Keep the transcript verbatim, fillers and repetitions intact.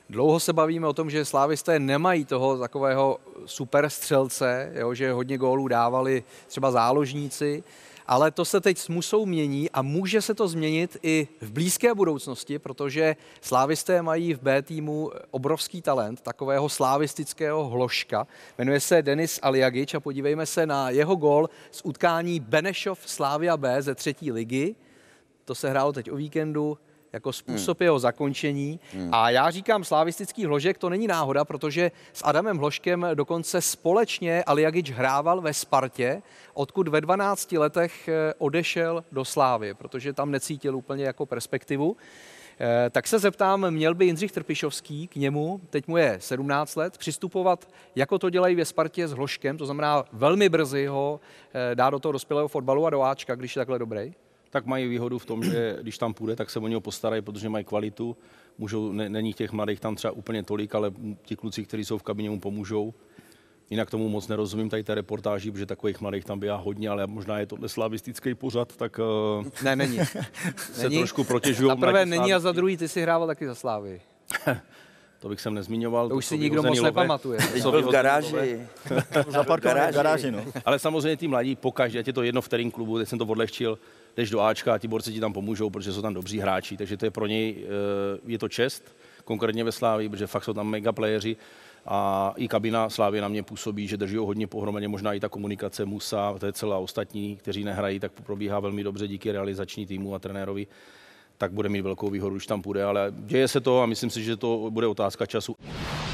Dlouho se bavíme o tom, že slávisté nemají toho takového super střelce, jo, že hodně gólů dávali třeba záložníci, ale to se teď musou mění a může se to změnit i v blízké budoucnosti, protože slávisté mají v B týmu obrovský talent, takového slávistického hloška. Jmenuje se Denis Aliagič a podívejme se na jeho gól z utkání Benešov Slavia B ze třetí ligy. To se hrálo teď o víkendu jako způsob hmm. jeho zakončení. Hmm. A já říkám slavistický hložek, to není náhoda, protože s Adamem Hložkem dokonce společně Aliagič hrával ve Spartě, odkud ve dvanácti letech odešel do Slávie, protože tam necítil úplně jako perspektivu. Tak se zeptám, měl by Jindřich Trpišovský k němu, teď mu je sedmnáct let, přistupovat, jako to dělají ve Spartě s Hložkem, to znamená velmi brzy ho dá do toho dospělého fotbalu a do Ačka, když je takhle dobrý? Tak mají výhodu v tom, že když tam půjde, tak se o něho postarají, protože mají kvalitu. Můžou, ne, není těch mladých tam třeba úplně tolik, ale ti kluci, kteří jsou v kabině, mu pomůžou. Jinak tomu moc nerozumím tady té reportáži, protože takových mladých tam bývá hodně, ale možná je to slavistický pořad, tak ne, není. se není. trošku protěžují. Za prvé není a za druhý ty si hrával taky za Slávy. To bych sem nezmiňoval. To, to už si nikdo moc nepamatuje. To byl v garáži. Zaparkovaný v garáži, no. Ale samozřejmě ty mladí, pokaždé, ať je to jedno v kterém klubu, teď jsem to odlehčil, jdeš do Ačka a ti borci ti tam pomůžou, protože jsou tam dobří hráči, takže to je pro něj, je to čest, konkrétně ve Slávii, protože fakt jsou tam mega playeři a i kabina Slávy na mě působí, že drží ho hodně pohromadě, možná i ta komunikace Musa, to je celá ostatní, kteří nehrají, tak probíhá velmi dobře díky realizační týmu a trenérovi, tak bude mít velkou výhodu, když tam půjde, ale děje se to a myslím si, že to bude otázka času.